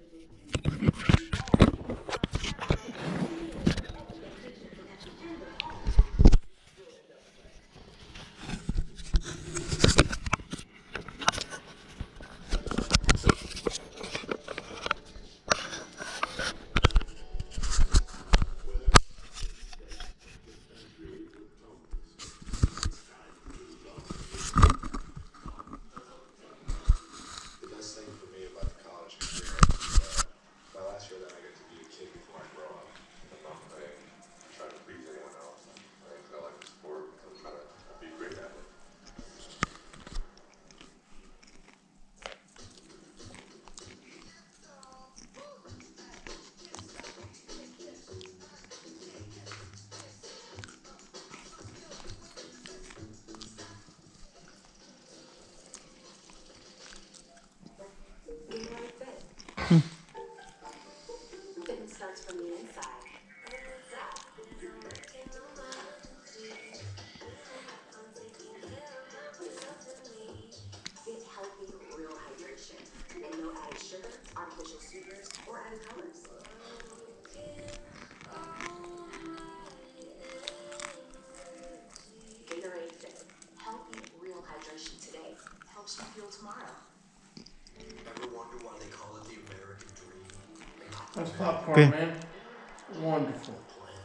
That's popcorn, man. Wonderful.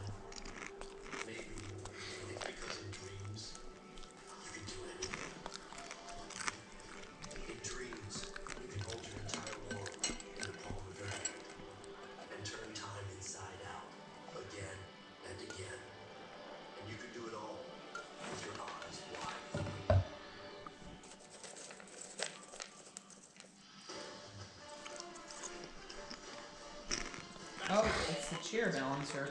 Oh, it's the cheer balancer.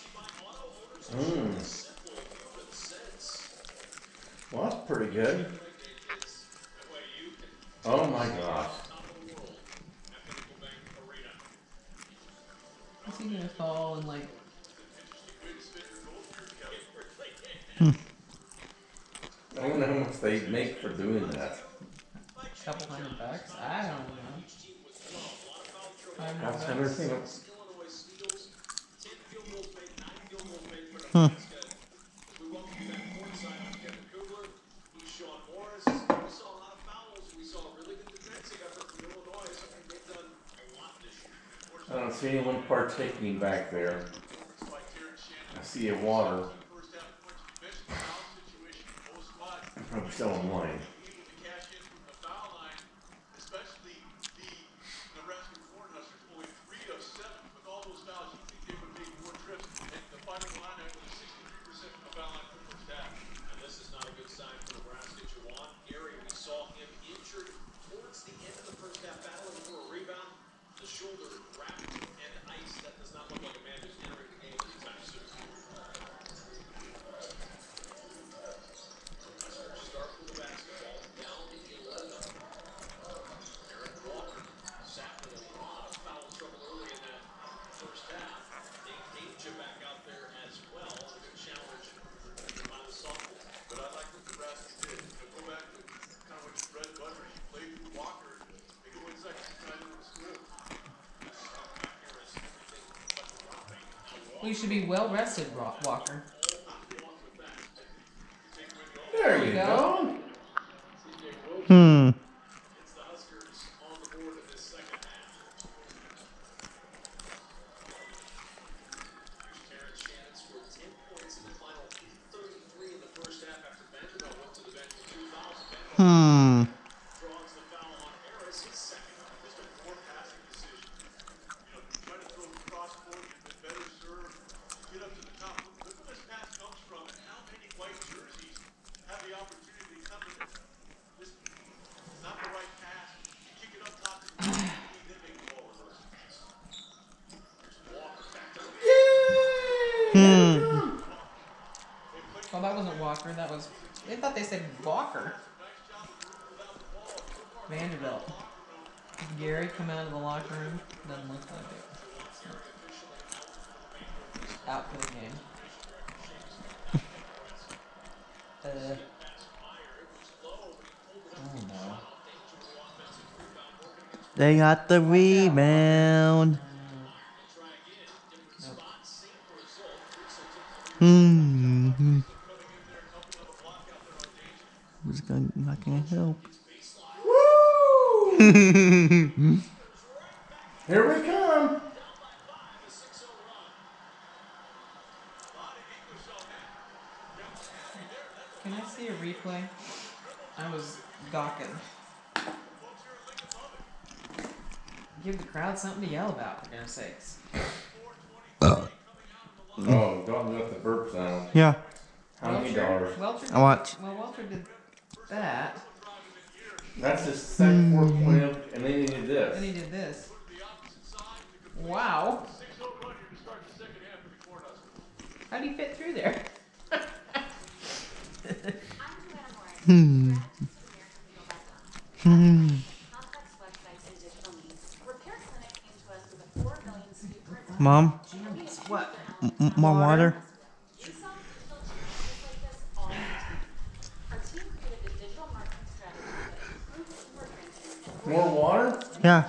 Well, that's pretty good. Oh my gosh. What's he gonna call and like I wonder how much they make for doing that. a couple $100? I don't know. That's $500. everything. I don't see anyone partaking back there. I see a water. I'm probably still online. Well, you should be well rested, Walker. There you go. Hmm. Hmm. Hmm. Oh, that wasn't Walker. That was. They thought they said Walker. Vanderbilt. Did Gary come out of the locker room? Doesn't look like it. Out for the game. Oh no. They got the rebound. Nope. Hmm. Who's not gonna help? Woo! Here we come. Can I see a replay? I was gawking. Give the crowd something to yell about, for goodness sakes. Oh, Dalton got the burp sound. Yeah, How many dollars? Welcher I watch. Well, Welcher did that. That's his second 4 point, and then he did Then he this. did this. Wow. How'd he fit through there? Hmm. Hmm. Mom, Jeez, what? more water. More water? Yeah.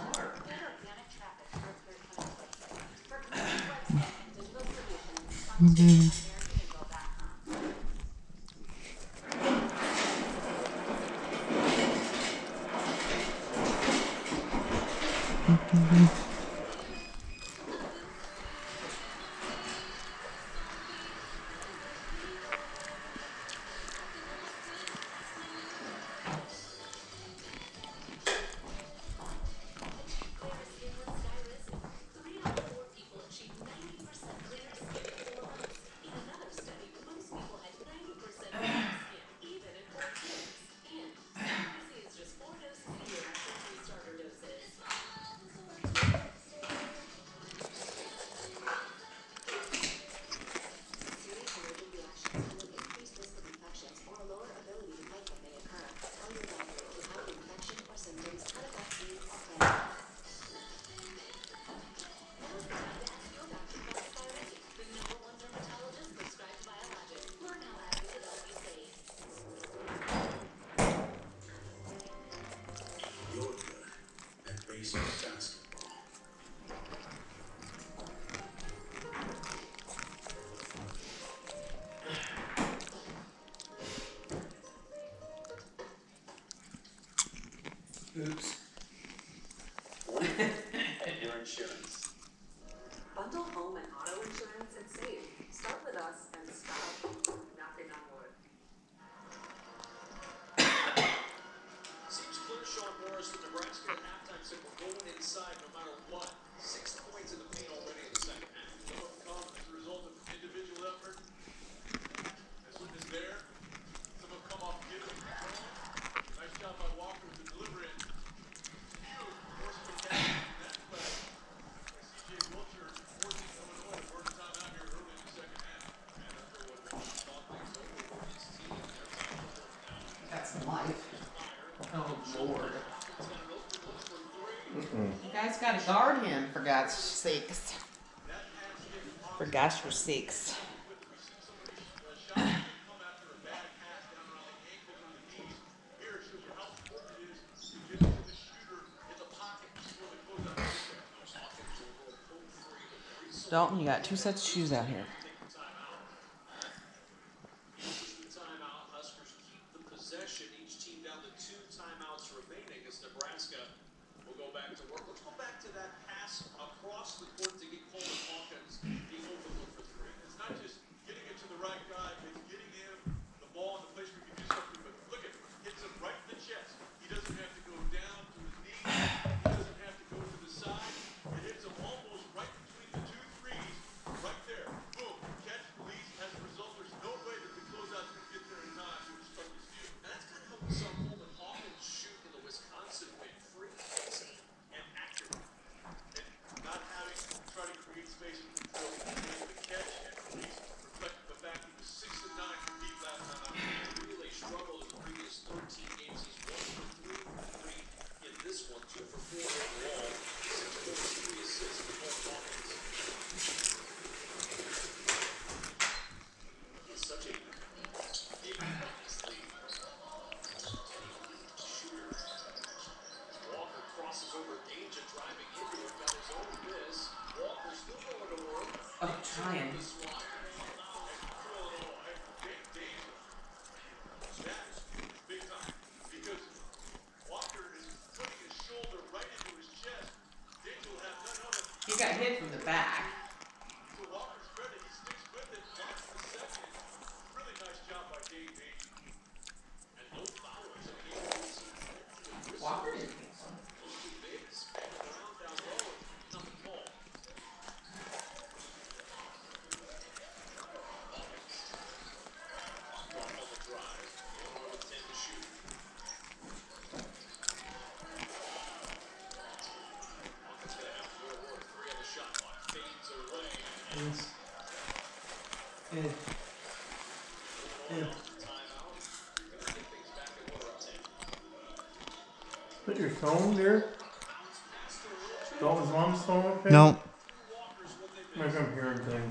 Oops. Your insurance. Bundle home and auto insurance and save. Start with us and stop. Knocking on wood. Seems clear Sean Morris with Nebraska at halftime said we're going inside no matter what. 6 points in the paint already in the second half. Some have come as a result of individual effort. As witness there, some have come off giving control. Nice job by Walker with the delivery. More spectacular in that play. CJ Wilcher forcing Illinois to burn a timeout here early in the second half. And after what we thought things over for his team, they're tied for fourth down. That's life. Oh, Lord. You guys gotta guard him, for God's sakes. For gosh for sakes. Dalton, you got 2 sets of shoes out here. Timeout. Huskers keep the possession. Each team down to 2 timeouts remaining as Nebraska will go back to work. Let's go back to that pass across the court to get Coleman Hawkins the open look for 3. It's not just getting it to the right guy, it's getting him the ball in the place where he can do something. But look at him, hits him right in the chest. He doesn't have to go down to his knees. He doesn't have to go to the side. It hits him almost right between the 2 threes, right there. Boom. Trying. That's big time because Walker is putting his shoulder right into his chest. Danger will have none of it. He got hit from the back. To Walker's credit, he sticks with it, blocks the second. Really nice job by Dave Danger. And no foulers in the game. Walker didn't think so. Those two bigs hanging around down low. Nothing called. On the drive. Illinois with 10 to shoot. Walker's gonna have 4 or 3 on the shot clock. Fades away. Timeout. Gonna get things back in order up 10. Put your phone there. Dalton's mom's phone up there? No. Like I'm hearing things.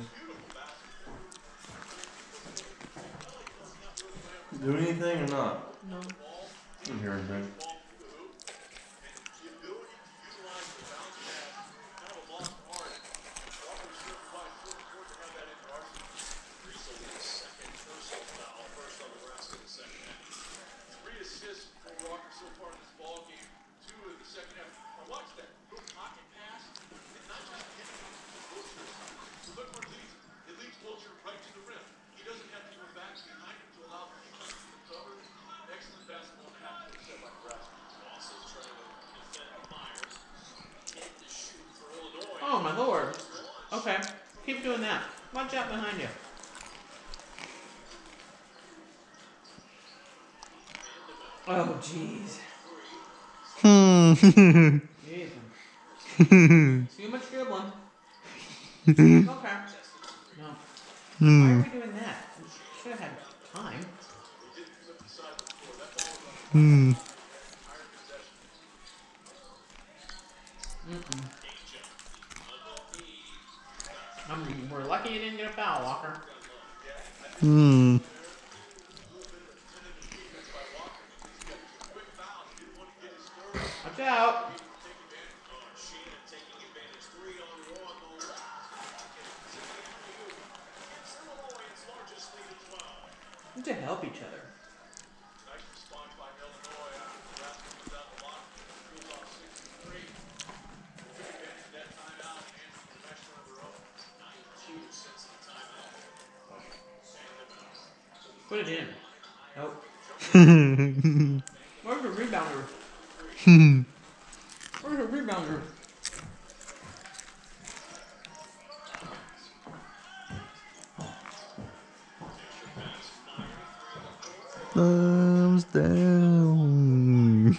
Do anything or not? No. I'm hearing things. The ability to utilize the bounce pass, kind of a lost art. Walker's sure provides full support to have that in the arsenal. Rizzo with his second personal foul. First on Nebraska in the second half. 3 assists for Walker so far in this ball game. 2 in the second half. Now watch that. Little pocket pass. It's not just hitting Wiltshire. So look where it leads. It leads Wiltshire right to the rim. He doesn't have anyone back behind him to allow him to cover. Excellent basketball and a half court set by Nebraska. Also trying to defend Myers. Hit to shoot for Illinois. Oh my lord. Okay. Keep doing that. Watch out behind you. Oh jeez. Jeez. Too much dribbling. Okay. No. Why are we doing that? We should have had time. We're lucky you didn't get a foul, Walker. Watch out. Shannon taking advantage. 3 on 1. The gives Illinois its largest lead at 12. We need to help each other. Nice response by Illinois after Nebraska comes out the lock. Goes off 6-3. Took advantage of that timeout and answered the next one of their own. 9-2 since the timeout. Put it in. Nope. Where's the rebounder? Where's the rebounder? Thumbs down.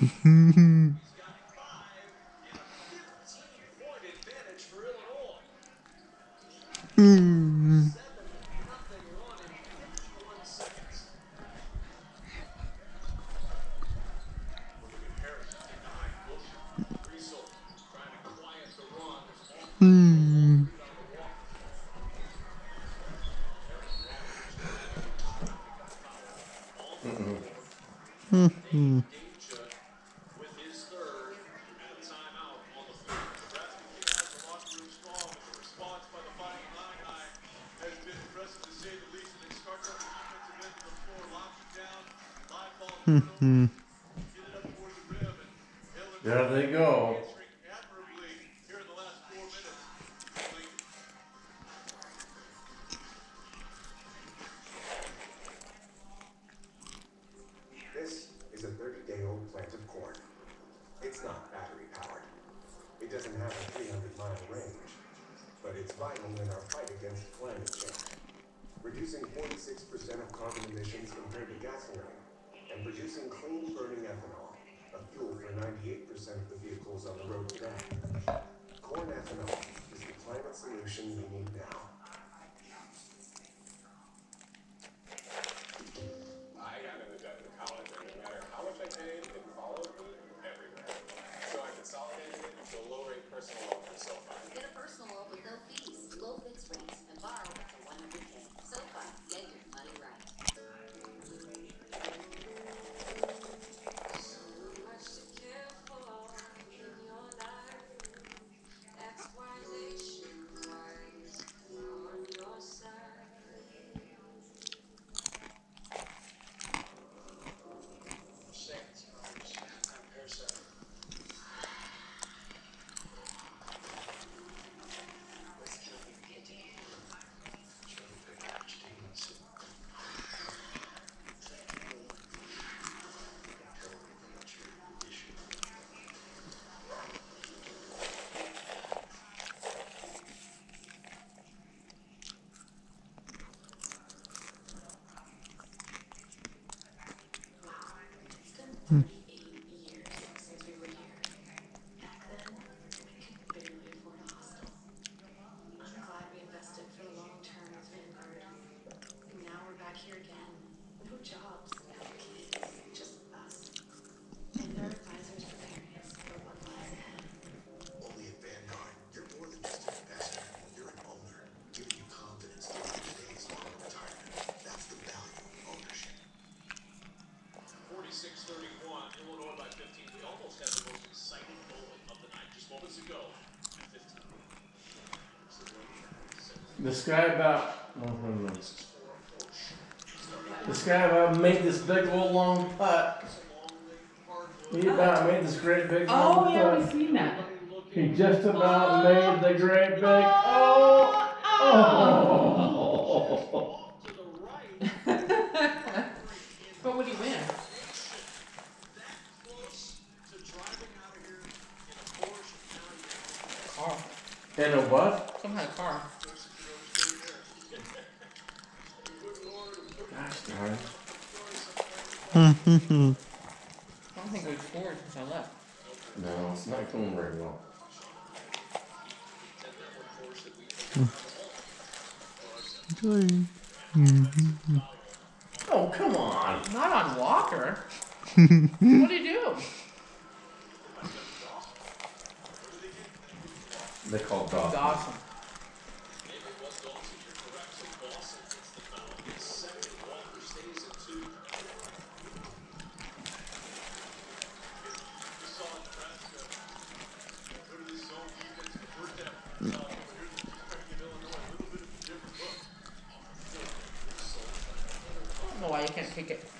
15-point advantage for Illinois. 7-0 run in 51 seconds. Look at Harris behind Wilson. Rizzo trying to quiet the run. Deja with his third and a timeout on the field. Nebraska came out of the locker room strong, but the response by the Fighting Illini has been impressive to say the least. And they start on the defensive end of the floor, lock it down, live ball, get it up towards the rim, and Illinois There they go. answering admirably here in the last 4 minutes. This is a 30-day-old plant of corn. It's not battery powered. It doesn't have a 300-mile range, but it's vital in our fight against climate change, reducing 46% of carbon emissions compared to gasoline, and producing clean burning ethanol, a fuel for 98% of the vehicles on the road today. Corn ethanol is the climate solution we need now. I got into debt in college, and no matter how much I paid, it followed me everywhere. So I consolidated it into a low-rate personal loan from SoFi. Get a personal loan with no fees, low fixed rates, and borrow up to 100K. SoFi, get your money right. So much to care for in your life. That's why nationwide, on your This guy about. Oh, no. This guy about made this big old long putt. He about made this great big long Oh, yeah, we've putt. seen that. He just about made the great big. Oh! Oh! But would he win? Car. In a what? Some kind of car. Gosh darn. I don't think we've scored since I left. No, it's not going very well. Oh, come on. Not on Walker. What did he do? They call Dawson. Dawson. I don't know why you can't kick it.